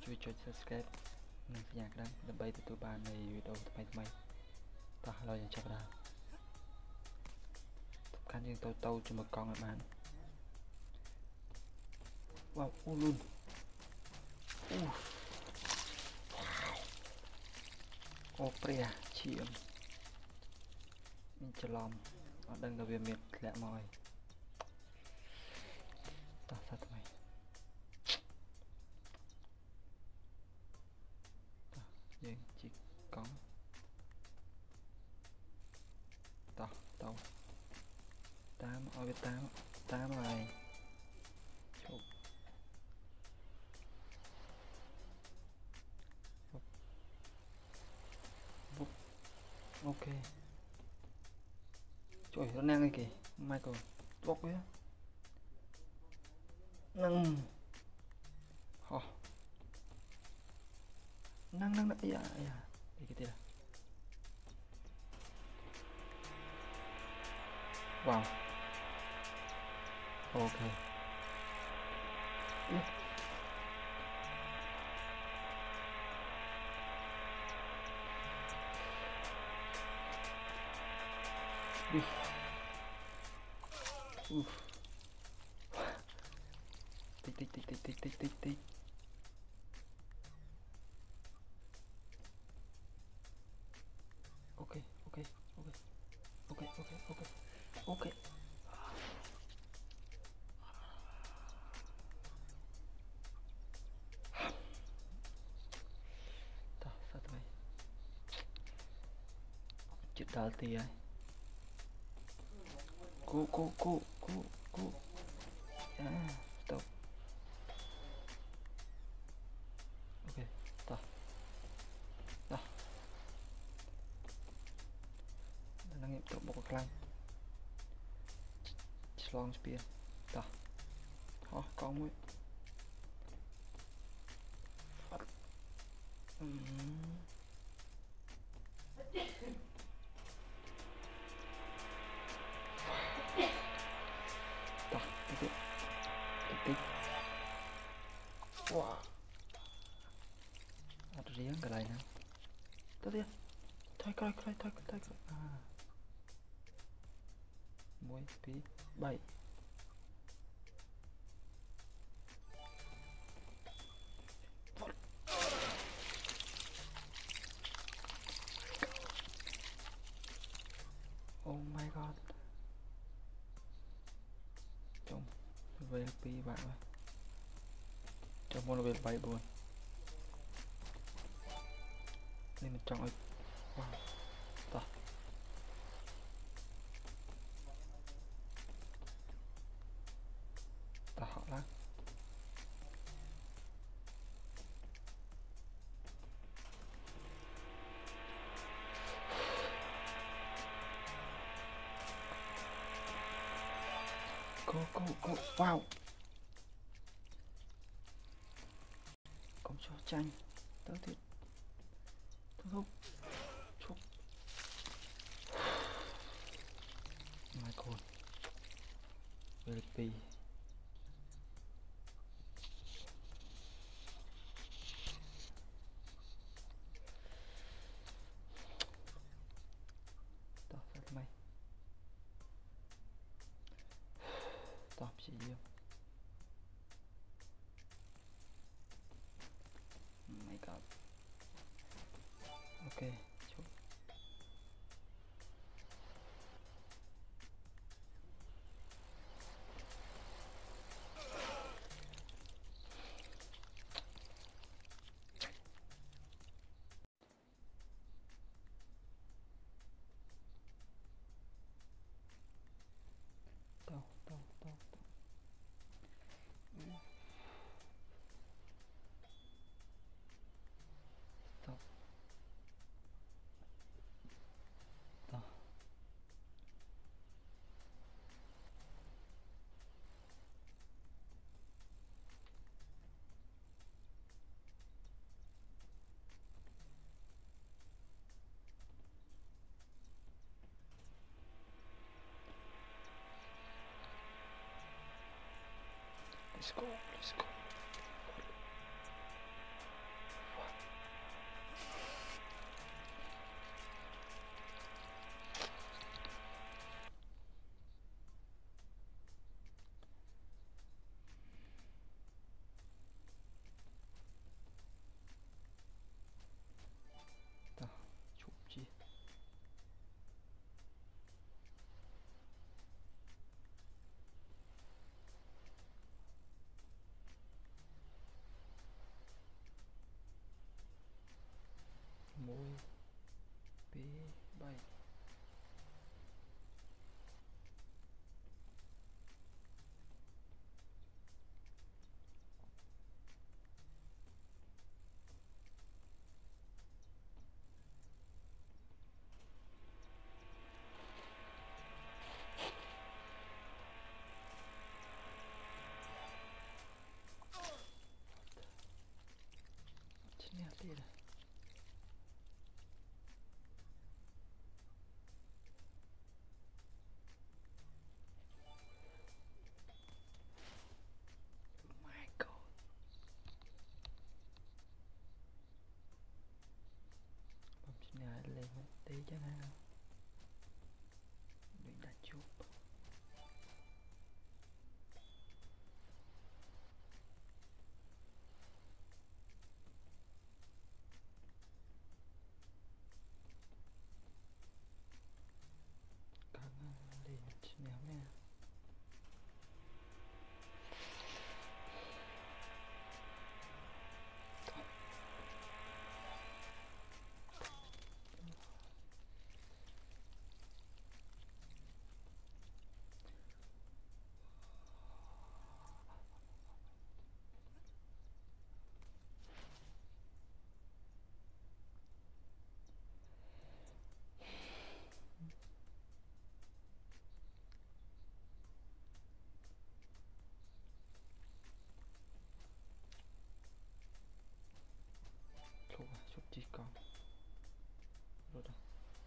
ជួយចុច subscribe និងសញ្ញាក្តារដើម្បីទទួលបាននៃវីដេអូថ្មីៗតោះឥឡូវយើងចាប់ដើមសំខាន់យើងទៅជាមួយកង់ឲ្យបានវ៉ាវអូលូនអូព្រះឈាមមានច្រឡំអត់ដឹងថាវាមានធ្លាក់មកហើយតោះសាថ្មីយើងជីកកង់តោះតាមឲ្យវាតាមហើយជប់អូខេជួយរណាំងអីគេម៉ែកូនបុកវានឹងហោះnăng năng dạ dạ đi cái kia wow ok đi tích ok tao sao tụi mày chết đào tì ai cô stop ok tao đang nghiệm tụ một cái lăng long spear tao ho con mới tao tiếp wow ada riêng cái này nè tao đi thôi coi muối tí 7 oh my god trong về pi bạn ơi trong môn về 7 buồn nên mình chọn wow tao họ lắm go wow không cho tranh tớ thiệt không chúc my god very stop chị yêu oh my god ok chúc tao let's go tiệt à. My God. Bấm xin ngài lên một tí cho nào. Đừng đặt chụp. Căng lên xin nào nha. Chụp chỉ còn. Rồi đó.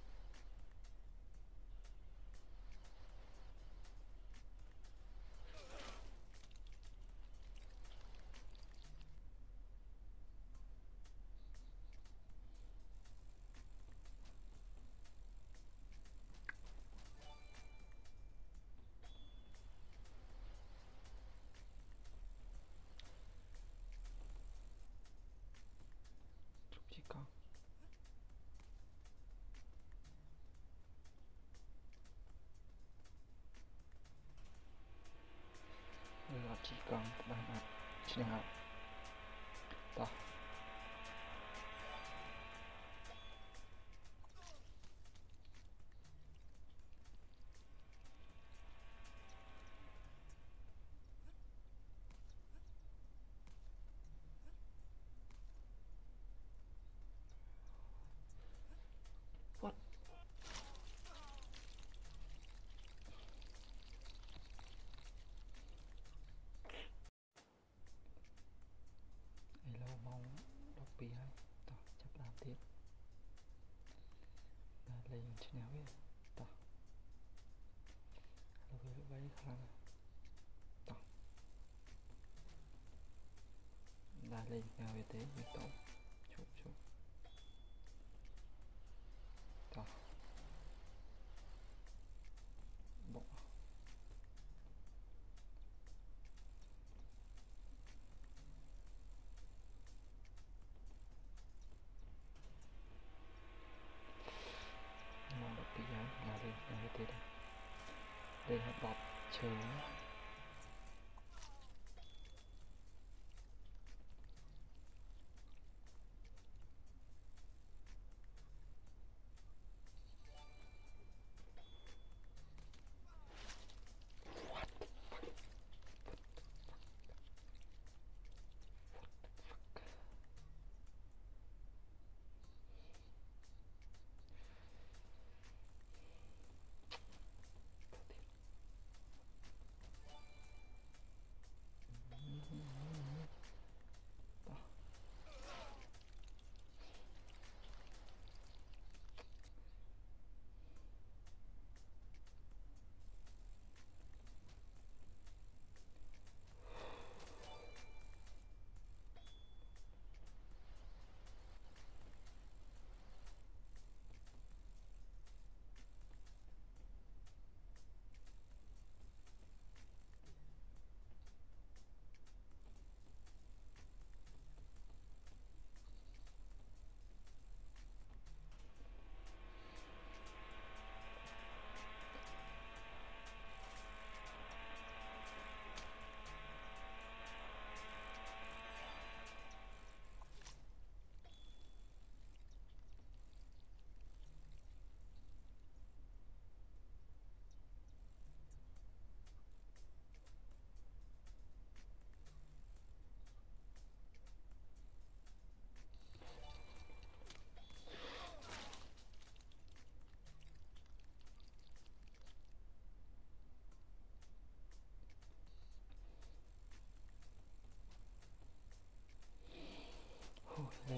Chụp chỉ còn. Rồi chỉ còn bài mặt xin nào. Đó. What? Hello mong đọc bì hay. Đó, chấp làm tiếp. Lên xin nào vậy. Đó. Hello với lúc ấy khá là. Đó. Lên nào về thế về tổ. Chụp. Đó. Bộ. Mong đọc bì hay. Lên nào về thế đây. Đây là bọc chờ.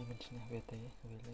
mình sẽ về thế về lấy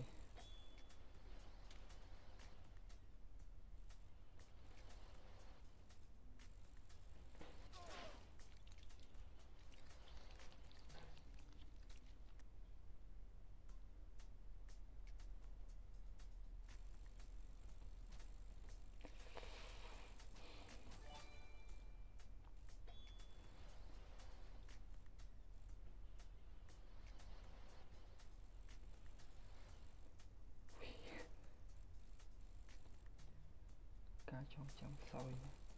cá trong trăm soi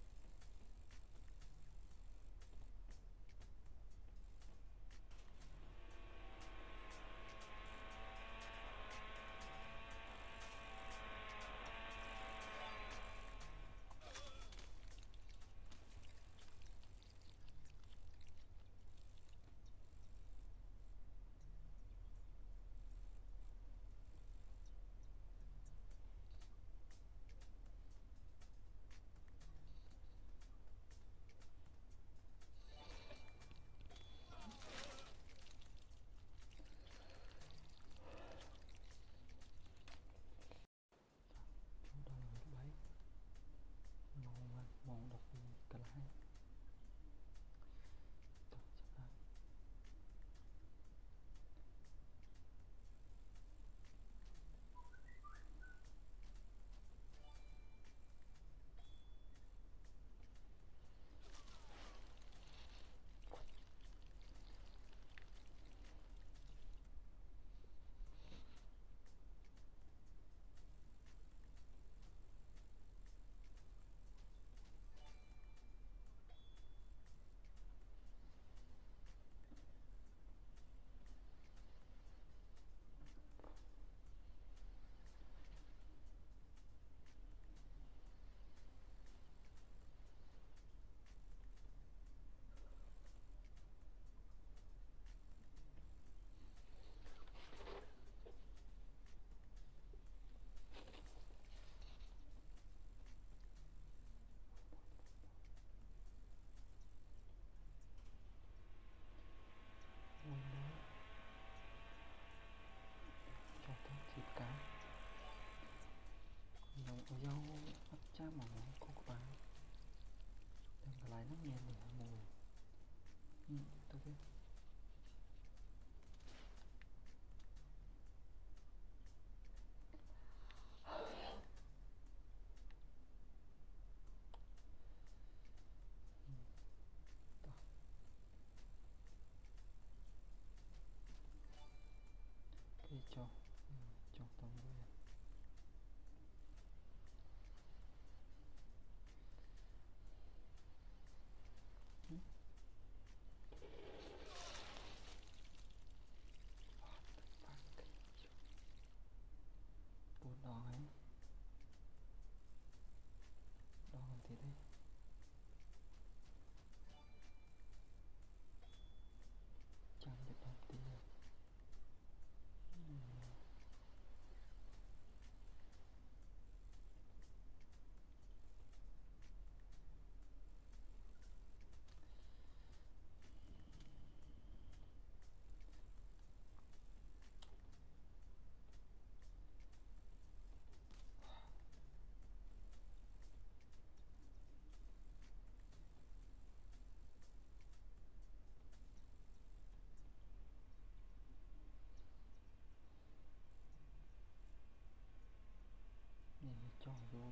mong đọc cái lái cho tới dịp cá dòng ở dâu bắt cha mà nó có bạn đừng có lại nó nghe để mùi tôi biết cái cho tông với bốn đo ấy đo còn thế đấy chẳng được làm tiền này cho vô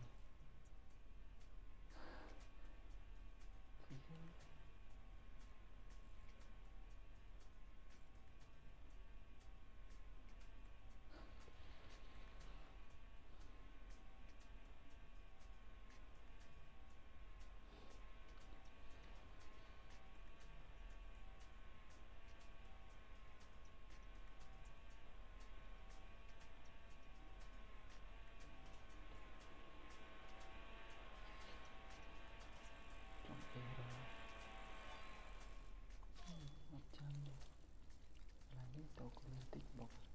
trong euro 100 là liên tục liên tích bọc